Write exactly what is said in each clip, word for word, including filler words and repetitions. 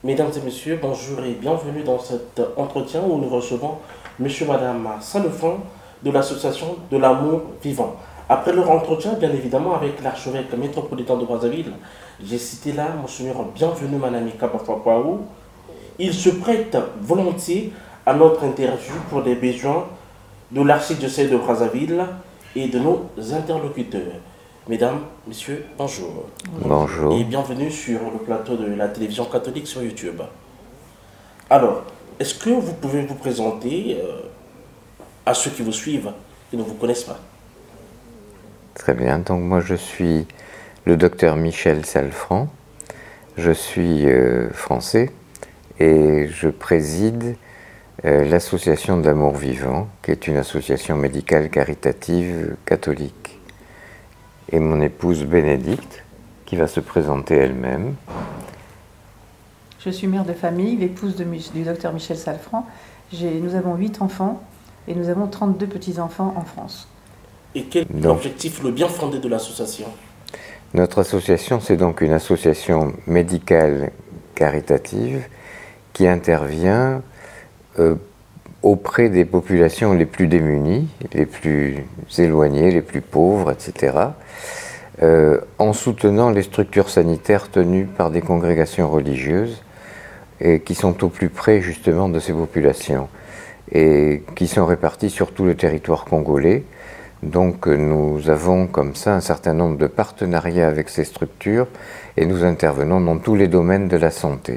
Mesdames et messieurs, bonjour et bienvenue dans cet entretien où nous recevons monsieur et madame Salefranc de l'association de l'amour vivant. Après leur entretien, bien évidemment, avec l'archevêque métropolitain de Brazzaville, j'ai cité là Monseigneur Bienvenu Manami Kabafakwaou. Il se prête volontiers à notre interview pour les besoins de l'archidiocèse de Brazzaville et de nos interlocuteurs. Mesdames, messieurs, bonjour. Bonjour. Et bienvenue sur le plateau de la télévision catholique sur YouTube. Alors, est-ce que vous pouvez vous présenter euh, à ceux qui vous suivent, qui ne vous connaissent pas? Très bien. Donc moi je suis le docteur Michel Salefranc. Je suis euh, français et je préside euh, l'association d'Amour Vivant, qui est une association médicale caritative catholique. Et mon épouse Bénédicte, qui va se présenter elle-même. Je suis mère de famille, l'épouse de, du docteur Michel Salefranc. Nous avons huit enfants et nous avons trente-deux petits-enfants en France. Et quel est l'objectif, le bien fondé de l'association? Notre association, c'est donc une association médicale caritative qui intervient euh, auprès des populations les plus démunies, les plus éloignées, les plus pauvres, et cetera, euh, en soutenant les structures sanitaires tenues par des congrégations religieuses et qui sont au plus près justement de ces populations et qui sont réparties sur tout le territoire congolais. Donc nous avons comme ça un certain nombre de partenariats avec ces structures et nous intervenons dans tous les domaines de la santé.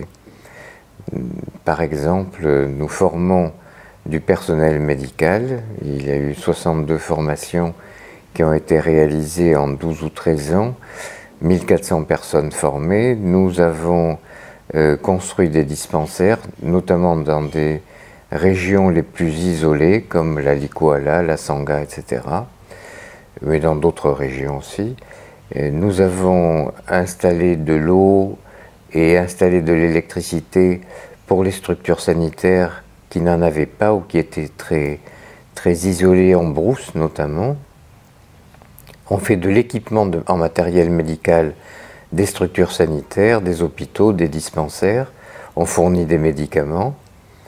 Par exemple, nous formons du personnel médical. Il y a eu soixante-deux formations qui ont été réalisées en douze ou treize ans, mille quatre cents personnes formées. Nous avons euh, construit des dispensaires, notamment dans des régions les plus isolées, comme la Likuala, la Sangha, et cetera, mais dans d'autres régions aussi. Et nous avons installé de l'eau et installé de l'électricité pour les structures sanitaires qui n'en avaient pas ou qui étaient très, très isolées en brousse notamment. On fait de l'équipement en matériel médical des structures sanitaires, des hôpitaux, des dispensaires. On fournit des médicaments.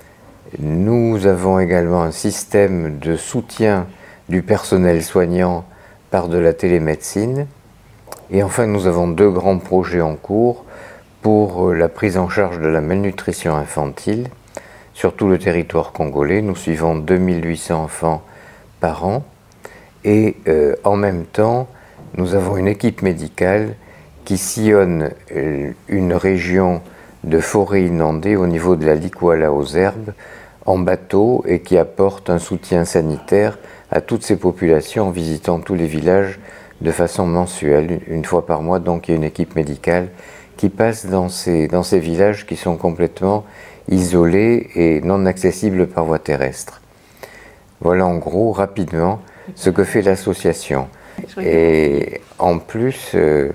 Nous avons également un système de soutien du personnel soignant par de la télémédecine. Et enfin, nous avons deux grands projets en cours pour la prise en charge de la malnutrition infantile. Sur tout le territoire congolais, nous suivons deux mille huit cents enfants par an. Et euh, en même temps, nous avons une équipe médicale qui sillonne euh, une région de forêt inondée au niveau de la Likuala aux Herbes en bateau et qui apporte un soutien sanitaire à toutes ces populations en visitant tous les villages de façon mensuelle, une fois par mois. Donc il y a une équipe médicale qui passe dans ces, dans ces villages qui sont complètement isolés et non accessibles par voie terrestre. Voilà en gros, rapidement, ce que fait l'association. Et en plus, euh,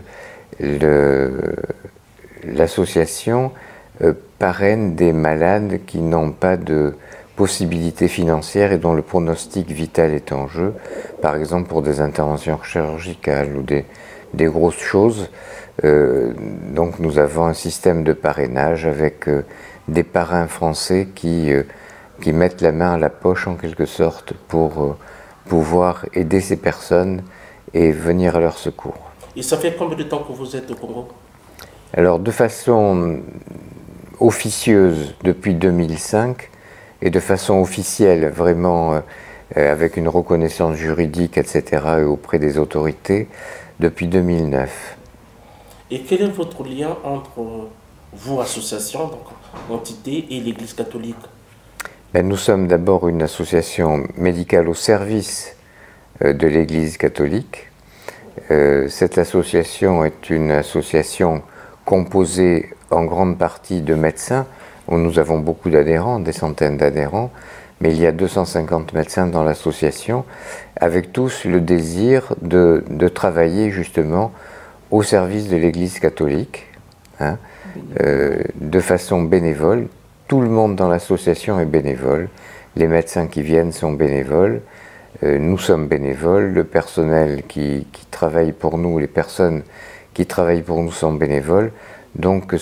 l'association euh, parraine des malades qui n'ont pas de possibilités financières et dont le pronostic vital est en jeu, par exemple pour des interventions chirurgicales ou des, des grosses choses. Euh, donc nous avons un système de parrainage avec euh, des parrains français qui, euh, qui mettent la main à la poche en quelque sorte pour euh, pouvoir aider ces personnes et venir à leur secours. Et ça fait combien de temps que vous êtes au Congo? Alors de façon officieuse depuis deux mille cinq et de façon officielle vraiment euh, avec une reconnaissance juridique, et cetera et auprès des autorités depuis deux mille neuf. Et quel est votre lien entre vous, association, donc entité, et l'Église catholique? Ben, nous sommes d'abord une association médicale au service euh, de l'Église catholique. Euh, cette association est une association composée en grande partie de médecins, où nous avons beaucoup d'adhérents, des centaines d'adhérents, mais il y a deux cent cinquante médecins dans l'association, avec tous le désir de, de travailler justement au service de l'Église catholique, hein, euh, de façon bénévole. Tout le monde dans l'association est bénévole. Les médecins qui viennent sont bénévoles. Euh, nous sommes bénévoles. Le personnel qui, qui travaille pour nous, les personnes qui travaillent pour nous sont bénévoles. Donc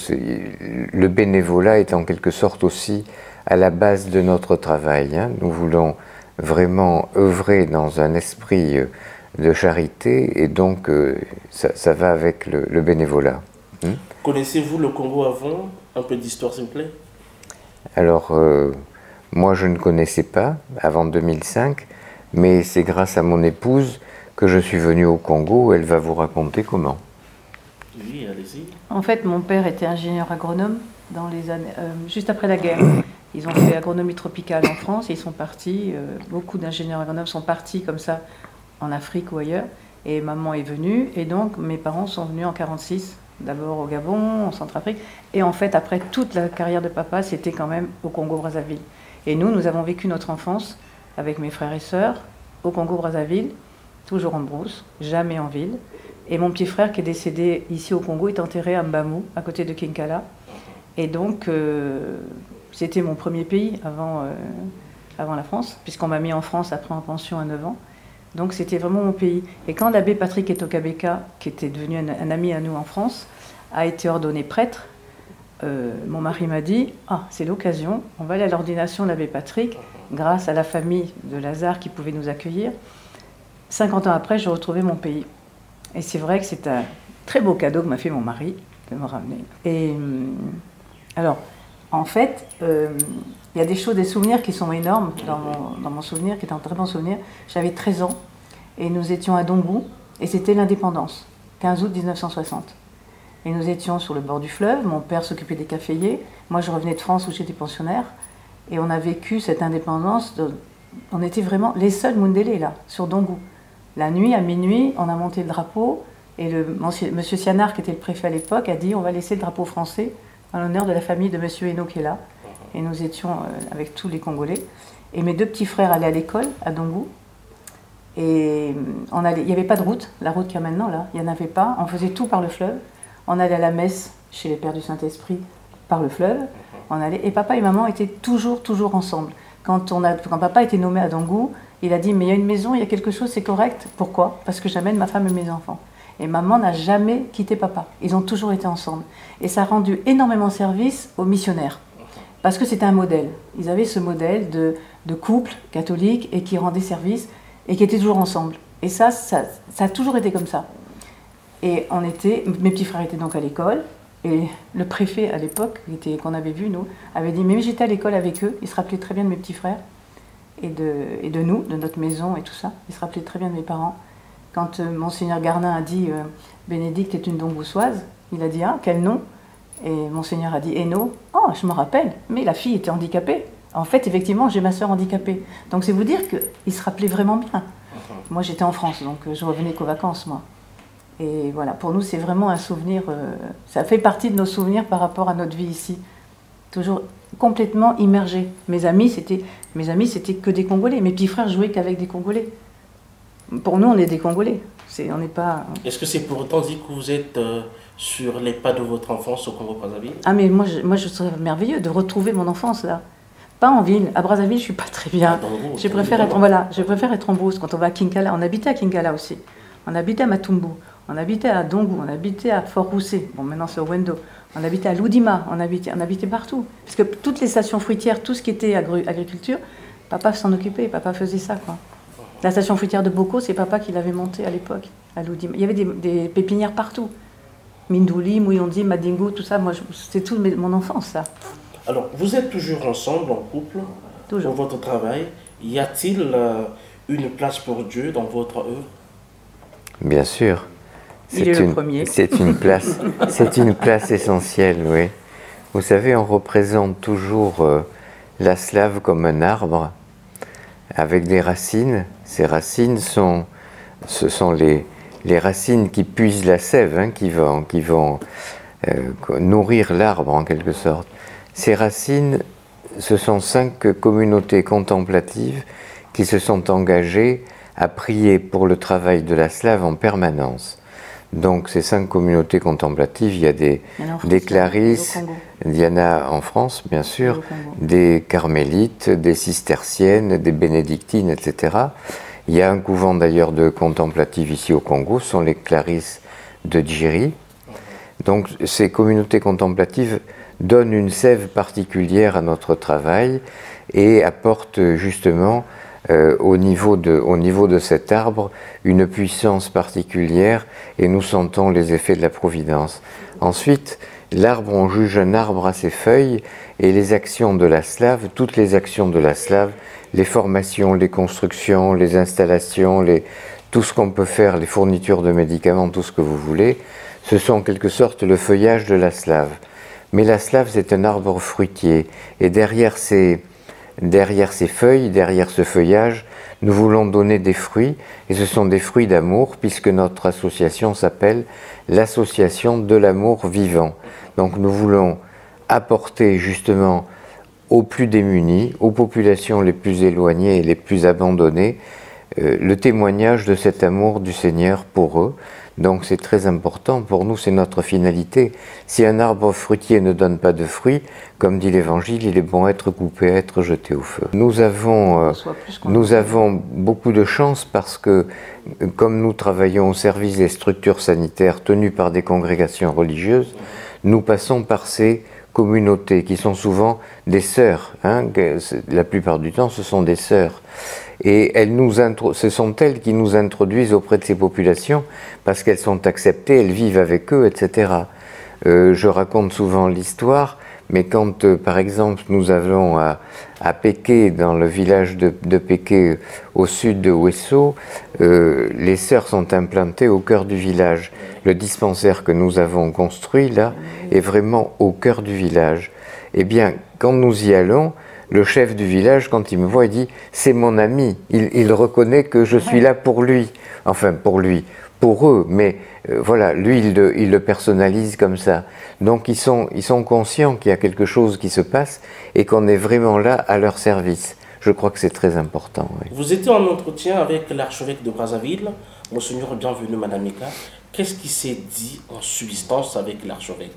le bénévolat est en quelque sorte aussi à la base de notre travail, hein. Nous voulons vraiment œuvrer dans un esprit de charité et donc euh, ça, ça va avec le, le bénévolat. Hmm? Connaissez-vous le Congo avant? Un peu d'histoire s'il vous plaît. Alors euh, moi je ne connaissais pas avant deux mille cinq, mais c'est grâce à mon épouse que je suis venu au Congo. Elle va vous raconter comment. Oui, allez-y. En fait, mon père était ingénieur agronome dans les années, euh, juste après la guerre. Ils ont fait agronomie tropicale en France et ils sont partis. Euh, beaucoup d'ingénieurs agronomes sont partis comme ça en Afrique ou ailleurs. Et maman est venue et donc mes parents sont venus en quarante-six, d'abord au Gabon, en Centrafrique. Et en fait, après toute la carrière de papa, c'était quand même au Congo-Brazzaville. Et nous, nous avons vécu notre enfance avec mes frères et sœurs au Congo-Brazzaville, toujours en brousse, jamais en ville. Et mon petit frère qui est décédé ici au Congo est enterré à Mbamou, à côté de Kinkala. Et donc, euh, c'était mon premier pays avant, euh, avant la France, puisqu'on m'a mis en France après en pension à neuf ans. Donc c'était vraiment mon pays. Et quand l'abbé Patrick Etokabeka, qui était devenu un, un ami à nous en France, a été ordonné prêtre, euh, mon mari m'a dit « Ah, c'est l'occasion, on va aller à l'ordination de l'abbé Patrick, grâce à la famille de Lazare qui pouvait nous accueillir. » cinquante ans après, je retrouvais mon pays. Et c'est vrai que c'est un très beau cadeau que m'a fait mon mari de me ramener. Et alors, en fait, euh, il y a des choses, des souvenirs qui sont énormes dans mon, dans mon souvenir, qui est un très bon souvenir. J'avais treize ans et nous étions à Dongou et c'était l'indépendance, quinze août mille neuf cent soixante. Et nous étions sur le bord du fleuve, mon père s'occupait des caféiers, moi je revenais de France où j'étais pensionnaire et on a vécu cette indépendance, de, on était vraiment les seuls Mundélé là, sur Dongou. La nuit, à minuit, on a monté le drapeau et le, monsieur Sianard, qui était le préfet à l'époque, a dit on va laisser le drapeau français en l'honneur de la famille de monsieur Hainaut qui est là. Et nous étions euh, avec tous les Congolais. Et mes deux petits frères allaient à l'école, à Dongou. Et on allait, il n'y avait pas de route, la route qu'il y a maintenant, là, il n'y en avait pas. On faisait tout par le fleuve. On allait à la messe chez les Pères du Saint-Esprit par le fleuve. On allait, et papa et maman étaient toujours, toujours ensemble. Quand, on a, quand papa était nommé à Dongou, il a dit « mais il y a une maison, il y a quelque chose, c'est correct. Pourquoi? Parce que j'amène ma femme et mes enfants. » Et maman n'a jamais quitté papa. Ils ont toujours été ensemble. Et ça a rendu énormément service aux missionnaires. Parce que c'était un modèle. Ils avaient ce modèle de, de couple catholique et qui rendait service et qui étaient toujours ensemble. Et ça, ça, ça a toujours été comme ça. Et on était, mes petits frères étaient donc à l'école. Et le préfet à l'époque, qu'on avait vu, nous, avait dit « mais j'étais à l'école avec eux. » Il se rappelait très bien de mes petits frères et de, et de nous, de notre maison et tout ça. Il se rappelait très bien de mes parents. Quand euh, Monseigneur Garnin a dit euh, « Bénédicte est une Dongoussoise », il a dit « ah, quel nom ?» Et Monseigneur a dit « Hainaut ». « Oh, je me rappelle, mais la fille était handicapée. En fait, effectivement, j'ai ma sœur handicapée. » Donc c'est vous dire qu'il se rappelait vraiment bien. Moi, j'étais en France, donc je revenais qu'aux vacances, moi. Et voilà, pour nous, c'est vraiment un souvenir, euh, ça fait partie de nos souvenirs par rapport à notre vie ici. Toujours complètement immergé. Mes amis, c'était, mes amis, c'était que des Congolais. Mes petits frères jouaient qu'avec des Congolais. Pour nous, on est des Congolais. C'est, on n'est pas... Est-ce que c'est pour autant dit que vous êtes euh, sur les pas de votre enfance au Congo-Brazzaville? Ah mais moi je, moi, je serais merveilleux de retrouver mon enfance là. Pas en ville. À Brazzaville, je suis pas très bien. Vous, je préfère être, voilà, je préfère être en brousse. Quand on va à Kinkala, on habitait à Kinkala aussi. On habitait à Matumbu. On habitait à Dongou. On habitait à Fort-Roussé. Bon, maintenant c'est au Wendo. On habitait à Loudima. On habitait, on habitait partout. Parce que toutes les stations fruitières, tout ce qui était agri agriculture, papa s'en occupait. Papa faisait ça, quoi. La station fruitière de Boko, c'est papa qui l'avait montée à l'époque, à Loudima. Il y avait des, des pépinières partout. Mindouli, Mouyondi, Madingo, tout ça. Moi, c'était tout mes, mon enfance, ça. Alors, vous êtes toujours ensemble, en couple, toujours. Pour votre travail. Y a-t-il euh, une place pour Dieu dans votre œuvre? Bien sûr. Il est une, le premier. C'est une place, c'est une place essentielle, oui. Vous savez, on représente toujours euh, la slave comme un arbre avec des racines. Ces racines sont, ce sont les, les racines qui puisent la sève, hein, qui vont, qui vont euh, nourrir l'arbre en quelque sorte. Ces racines, ce sont cinq communautés contemplatives qui se sont engagées à prier pour le travail de la slave en permanence. Donc ces cinq communautés contemplatives, il y a des, il y a France, des clarisses, il y en a en France bien sûr, des carmélites, des cisterciennes, des bénédictines, et cetera. Il y a un couvent d'ailleurs de contemplatives ici au Congo, ce sont les clarisses de Djiri. Donc ces communautés contemplatives donnent une sève particulière à notre travail et apportent justement euh, au, niveau de, au niveau de cet arbre une puissance particulière et nous sentons les effets de la providence. Ensuite, l'arbre, on juge un arbre à ses feuilles et les actions de la slave, toutes les actions de la slave, les formations, les constructions, les installations, les, tout ce qu'on peut faire, les fournitures de médicaments, tout ce que vous voulez, ce sont en quelque sorte le feuillage de la slave. Mais la slave, c'est un arbre fruitier. Et derrière ces, derrière ces feuilles, derrière ce feuillage, nous voulons donner des fruits. Et ce sont des fruits d'amour, puisque notre association s'appelle l'Association de l'amour vivant. Donc nous voulons apporter justement aux plus démunis, aux populations les plus éloignées et les plus abandonnées, euh, le témoignage de cet amour du Seigneur pour eux. Donc c'est très important, pour nous c'est notre finalité. Si un arbre fruitier ne donne pas de fruits, comme dit l'Évangile, il est bon à être coupé, à être jeté au feu. Nous avons, euh, nous avons beaucoup de chance parce que, comme nous travaillons au service des structures sanitaires tenues par des congrégations religieuses, nous passons par ces communautés qui sont souvent des sœurs, hein, la plupart du temps ce sont des sœurs. Et elles nous ce sont elles qui nous introduisent auprès de ces populations parce qu'elles sont acceptées, elles vivent avec eux, et cetera. Euh, je raconte souvent l'histoire, mais quand, euh, par exemple, nous allons à, à Péké, dans le village de, de Péké, au sud de Ouesso, euh, les sœurs sont implantées au cœur du village. Le dispensaire que nous avons construit, là, est vraiment au cœur du village. Eh bien, quand nous y allons, le chef du village, quand il me voit, il dit « c'est mon ami ». Il, il reconnaît que je suis là pour lui. Enfin, pour lui, pour eux, mais euh, voilà, lui, il le, il le personnalise comme ça. Donc, ils sont, ils sont conscients qu'il y a quelque chose qui se passe et qu'on est vraiment là à leur service. Je crois que c'est très important. Oui. Vous étiez en entretien avec l'archevêque de Brazzaville, Monseigneur Bienvenu, Madame Mika. Qu'est-ce qui s'est dit en substance avec l'archevêque?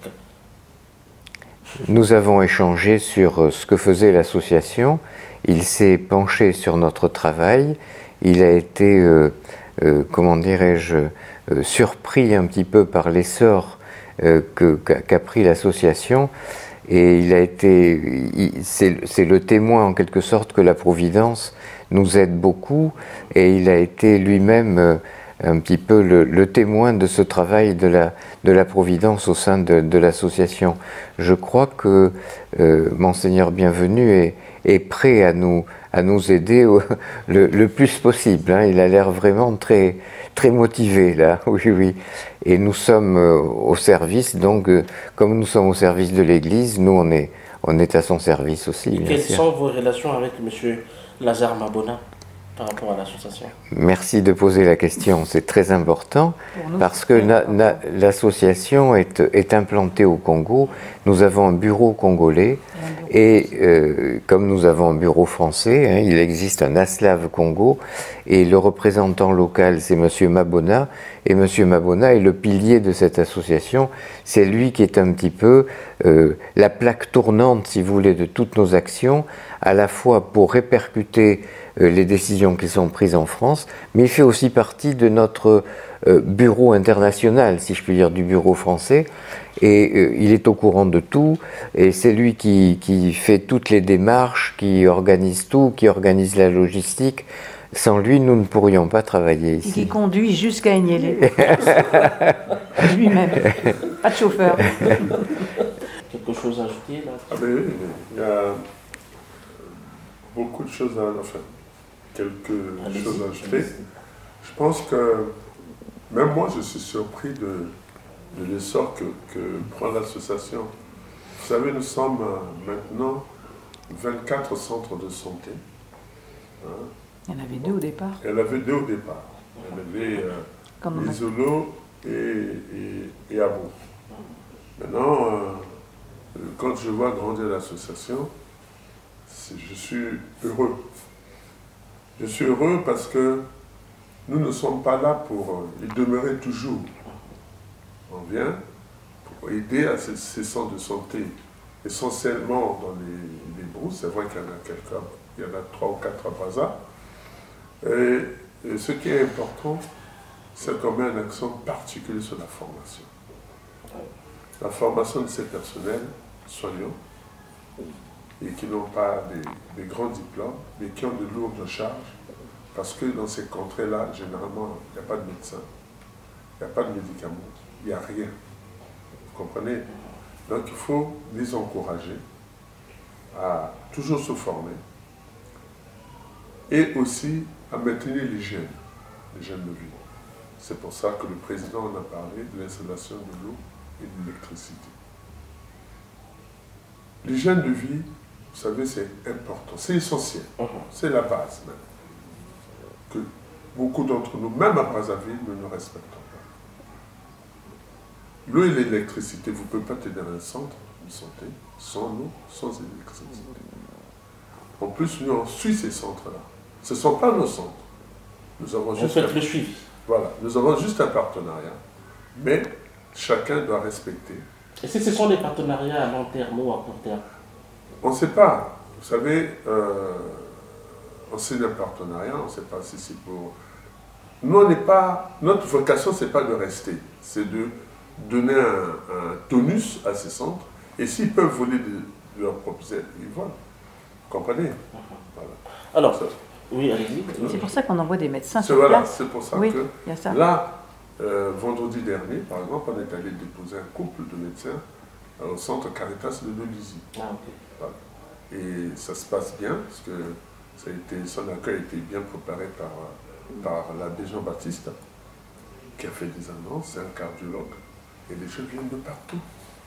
Nous avons échangé sur ce que faisait l'association. Il s'est penché sur notre travail. Il a été, euh, euh, comment dirais-je, euh, surpris un petit peu par l'essor euh, qu'a qu'a pris l'association. Et il a été, c'est le témoin en quelque sorte que la Providence nous aide beaucoup. Et il a été lui-même euh, un petit peu le, le témoin de ce travail de la, de la Providence au sein de, de l'association. Je crois que euh, Monseigneur Bienvenu est, est prêt à nous, à nous aider au, le, le plus possible. Hein. Il a l'air vraiment très, très motivé là, oui, oui. Et nous sommes euh, au service, donc euh, comme nous sommes au service de l'Église, nous on est, on est à son service aussi. Et quelles sûr. sont vos relations avec M. Lazare Mabona par rapport à l'association? Merci de poser la question, c'est très important nous, parce que l'association est, est implantée au Congo. Nous avons un bureau congolais et euh, comme nous avons un bureau français, hein, il existe un ASLAV Congo et le représentant local c'est M. Mabona et M. Mabona est le pilier de cette association. C'est lui qui est un petit peu euh, la plaque tournante, si vous voulez, de toutes nos actions, à la fois pour répercuter euh, les décisions qui sont prises en France, mais il fait aussi partie de notre euh, bureau international, si je puis dire, du bureau français, et euh, il est au courant de tout, et c'est lui qui, qui fait toutes les démarches, qui organise tout, qui organise la logistique. Sans lui, nous ne pourrions pas travailler ici. Et qui conduit jusqu'à Agnelé. Lui-même. Pas de chauffeur. Quelque chose à ajouter là? Ah ben oui, il y a beaucoup de choses à enfin, quelques Allez choses à ajouter. Je pense que même moi, je suis surpris de, de l'essor que, que prend l'association. Vous savez, nous sommes maintenant vingt-quatre centres de santé. Hein. Il y en avait deux au départ. Il y en avait deux au départ. Il y en avait euh, Isolo et, et, et Abo. Maintenant, euh, quand je vois grandir l'association, je suis heureux. Je suis heureux parce que nous ne sommes pas là pour y demeurer toujours. On vient pour aider à ces, ces centres de santé, essentiellement dans les, les brousses. C'est vrai qu'il y en a quelques, il y en a trois ou quatre à Brazza. Et, et ce qui est important, c'est qu'on met un accent particulier sur la formation. la formation de ces personnels soignants et qui n'ont pas des, des grands diplômes, mais qui ont de lourdes charges, parce que dans ces contrées-là, généralement, il n'y a pas de médecin, il n'y a pas de médicaments, il n'y a rien. Vous comprenez? Donc il faut les encourager à toujours se former et aussi à maintenir l'hygiène, l'hygiène de vie. C'est pour ça que le président en a parlé de l'installation de l'eau et de l'électricité. L'hygiène de vie, vous savez, c'est important, c'est essentiel, c'est la base même, que beaucoup d'entre nous, même à Brazzaville, ne nous respectons pas. L'eau et l'électricité, vous ne pouvez pas tenir un centre de santé sans eau, sans électricité. En plus, nous, on suit ces centres-là. Ce ne sont pas nos centres. Nous avons juste un... le suivi. Voilà, nous avons juste un partenariat, mais chacun doit respecter. Et si ce sont des partenariats à long terme ou à court terme? On ne sait pas. Vous savez, euh, on signe un partenariat, on ne sait pas si c'est pour... Nous, on n'est pas... Notre vocation, ce n'est pas de rester, c'est de donner un, un tonus à ces centres, et s'ils peuvent voler de, de leurs propres aides, ils volent. Vous comprenez? Voilà. Alors, ça, oui, allez-y. C'est pour ça qu'on envoie des médecins c'est sur voilà, place. c'est pour ça Oui, que il y a ça. là, euh, vendredi dernier, par exemple, on est allé déposer un couple de médecins au centre Caritas de Lelizy. Ah, okay. Voilà. Et ça se passe bien, parce que ça a été, son accueil a été bien préparé par, par l'abbé Jean-Baptiste, qui a fait des annonces, c'est un cardiologue, et les gens viennent de partout.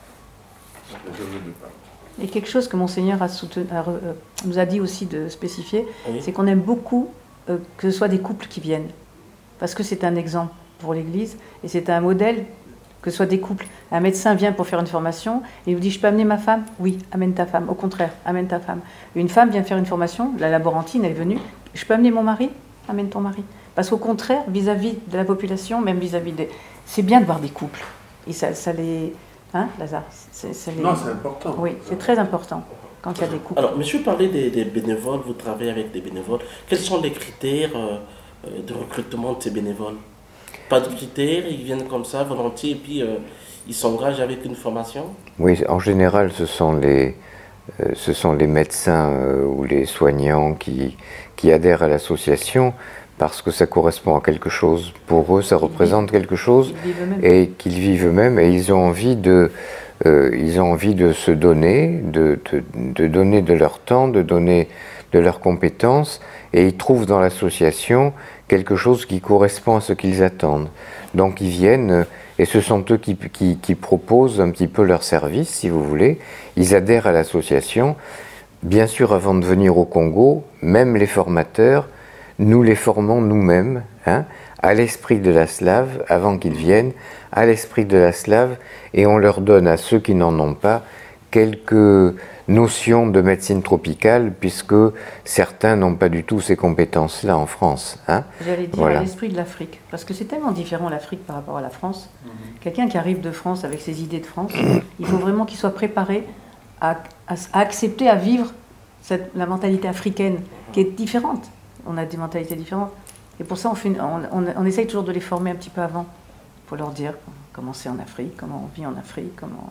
Les gens viennent de partout. Et quelque chose que Monseigneur a soutenu, a, euh, nous a dit aussi de spécifier, oui. c'est qu'on aime beaucoup euh, que ce soit des couples qui viennent. Parce que c'est un exemple pour l'Église, et c'est un modèle que ce soit des couples. Un médecin vient pour faire une formation, et il vous dit, je peux amener ma femme? Oui, amène ta femme. Au contraire, amène ta femme. Une femme vient faire une formation, la laborantine est venue, je peux amener mon mari? Amène ton mari. Parce qu'au contraire, vis-à-vis de la population, même vis-à-vis des... C'est bien de voir des couples. Et ça, ça les... Hein, Lazare c'est, ça les... Non, c'est important. Oui, c'est très important quand il y a des couples. Alors, monsieur parlait des, des bénévoles, vous travaillez avec des bénévoles. Quels sont les critères euh, de recrutement de ces bénévoles? Pas de critères, ils viennent comme ça, volontiers, et puis euh, ils s'engagent avec une formation? Oui, en général, ce sont les, euh, ce sont les médecins euh, ou les soignants qui, qui adhèrent à l'association parce que ça correspond à quelque chose. Pour eux, ça représente quelque chose et qu'ils vivent eux-mêmes et ils ont envie de, euh, ils ont envie de se donner, de, de, de donner de leur temps, de donner de leurs compétences et ils trouvent dans l'association quelque chose qui correspond à ce qu'ils attendent. Donc ils viennent et ce sont eux qui, qui, qui proposent un petit peu leur service, si vous voulez. Ils adhèrent à l'association. Bien sûr, avant de venir au Congo, même les formateurs, nous les formons nous-mêmes, hein, à l'esprit de la slave, avant qu'ils viennent, à l'esprit de la slave, et on leur donne à ceux qui n'en ont pas quelques notions de médecine tropicale, puisque certains n'ont pas du tout ces compétences-là en France. Hein. J'allais dire voilà. À l'esprit de l'Afrique, parce que c'est tellement différent l'Afrique par rapport à la France. Mmh. Quelqu'un qui arrive de France avec ses idées de France, il faut vraiment qu'il soit préparé à, à, à accepter, à vivre cette, la mentalité africaine, qui est différente. On a des mentalités différentes. Et pour ça, on, fait une, on, on, on essaye toujours de les former un petit peu avant, pour leur dire comment c'est en Afrique, comment on vit en Afrique, comment...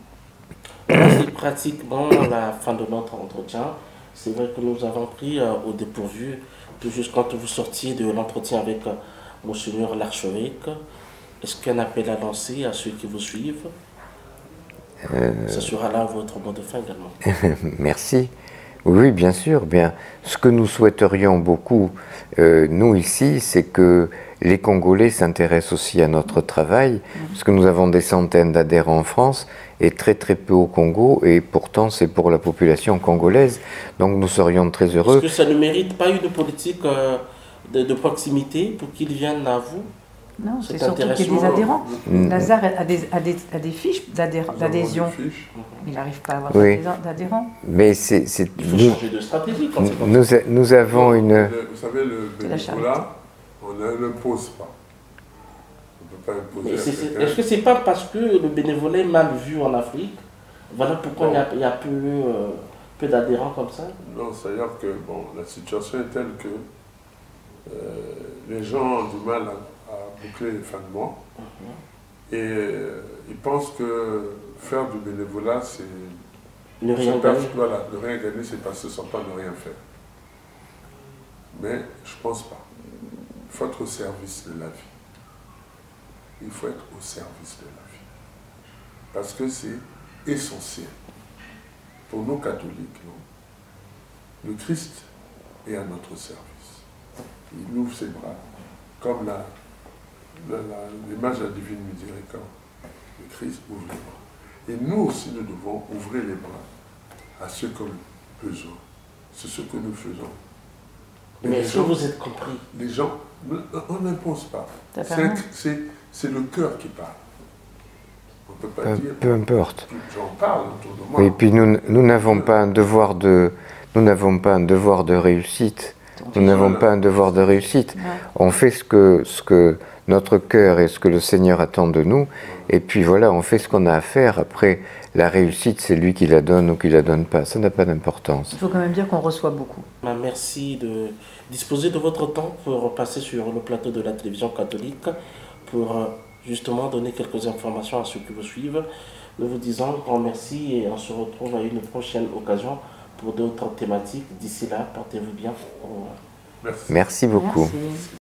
C'est pratiquement la fin de notre entretien. C'est vrai que nous avons pris euh, au dépourvu, tout juste quand vous sortiez de l'entretien avec euh, Monseigneur l'archevêque. Est-ce qu'il y a un appel à lancer à ceux qui vous suivent? euh... Ce sera là votre mot de fin également. Merci. Oui, bien sûr. Bien. Ce que nous souhaiterions beaucoup, euh, nous ici, c'est que les Congolais s'intéressent aussi à notre travail, parce que nous avons des centaines d'adhérents en France et très très peu au Congo, et pourtant c'est pour la population congolaise, donc nous serions très heureux. Est-ce que ça ne mérite pas une politique euh, de, de proximité pour qu'ils viennent à vous? Non, c'est surtout qu'il y a des adhérents. Mmh. Lazare a des, a des, a des fiches d'adhésion. Il n'arrive pas à avoir oui. d'adhérents. Mais c'est... Il faut nous, changer de stratégie quand c'est nous, a, nous avons une... Le, vous savez, le bénévolat, on ne l'impose pas. On ne peut pas imposer. Est-ce est, que ce n'est pas parce que le bénévolat est mal vu en Afrique? Voilà pourquoi il y a, il y a peu, euh, peu d'adhérents comme ça? Non, c'est-à-dire que bon, la situation est telle que euh, les gens ont du mal à, à boucler les fins de mois. Et euh, ils pensent que faire du bénévolat, c'est... Ne rien gagner. Voilà, ne rien gagner, c'est passer son temps à ne rien faire. Mais je ne pense pas. Il faut être au service de la vie. Il faut être au service de la vie. Parce que c'est essentiel. Pour nous catholiques, non? Le Christ est à notre service. Il ouvre ses bras, comme l'image de la divine miséricorde. Le Christ ouvre les bras. Et nous aussi, nous devons ouvrir les bras à ceux qui ont besoin. C'est ce que nous faisons. Mais est-ce que vous êtes compris? Les gens, on n'impose pas. C'est le cœur qui parle. On ne peut pas peu, dire... Peu importe. J'en parle autour de moi. Et puis nous nous n'avons pas un devoir de nous n'avons pas un devoir de réussite. Nous n'avons pas un devoir de réussite. On fait ce que ce que notre cœur et ce que le Seigneur attend de nous. Et puis voilà, on fait ce qu'on a à faire. Après, la réussite, c'est lui qui la donne ou qui la donne pas. Ça n'a pas d'importance. Il faut quand même dire qu'on reçoit beaucoup. Merci de disposer de votre temps pour passer sur le plateau de la télévision catholique pour justement donner quelques informations à ceux qui vous suivent. Nous vous disons un grand merci et on se retrouve à une prochaine occasion pour d'autres thématiques. D'ici là, portez-vous bien. Merci beaucoup. Merci.